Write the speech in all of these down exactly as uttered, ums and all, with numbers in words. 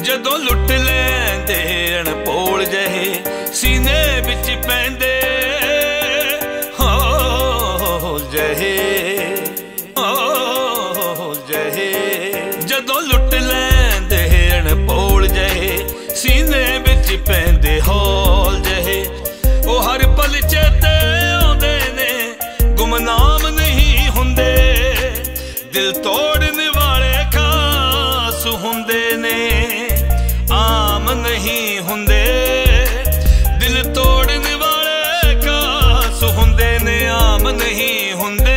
जदों लुट लैंदे अणभोल जहे सीने विच पैंदे हो जहे हो जहे जदों लुट लैंदे अणभोल जहे सीने विच पैंदे हौल जहे ओ हर पल चेते आउंदे ने गुमनाम नहीं हुंदे दिल तोड़ने वाले खास हुंदे ने आम नहीं हुंदे दिल तोड़ने वाले खास हुंदे ने आम नहीं हुंदे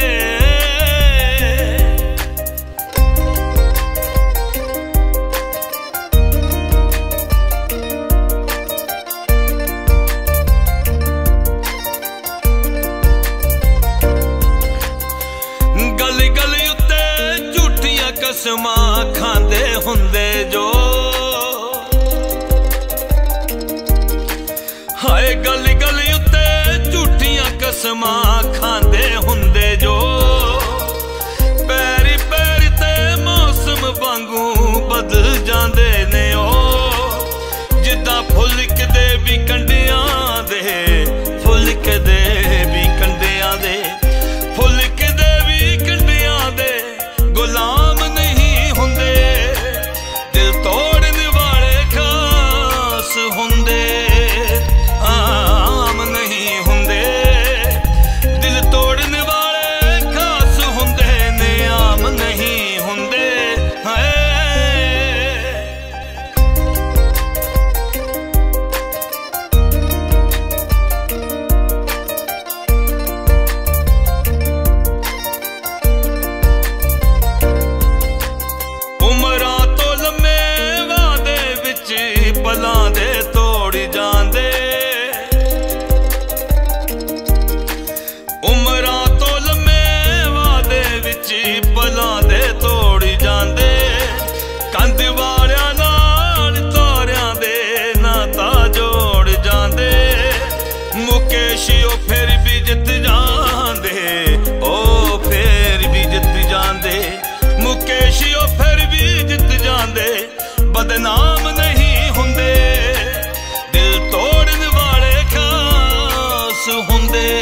गली गली उत्ते झूठियां कसमां खांदे हुंदे जो हाय गली गली उत्ते झूठियां कसमां खांदे हुंदे जो पैरी पैरी ते मौसम वांगू बदल जांदे ने ओ जिद्दां फुल कदे भी कंडियां दे फुल कदे भी कंडियां दे फुल कदे भी कंडियां दे गुलाम नहीं हुंदे दिल तोड़ने वाले खास हुंदे आम नहीं हुंदे दिल तोड़ने वाले खास हुंदे ने आम नहीं हुंदे हाय उमरां तो लम्मे वादे विच पलां दे तोड़ जांदे उमरां तो लम्मे वादे विच पलां दे तोड़ जांदे कंध वालियां नाल तारियां दे नाता जोड़ जांदे मुकेश ओ फिर भी जित जांदे ओ फिर भी जित जांदे मुकेश ओ फिर भी जित जांदे बदनाम नहीं हुंदे दिल तोड़ने वाले खास हुंदे।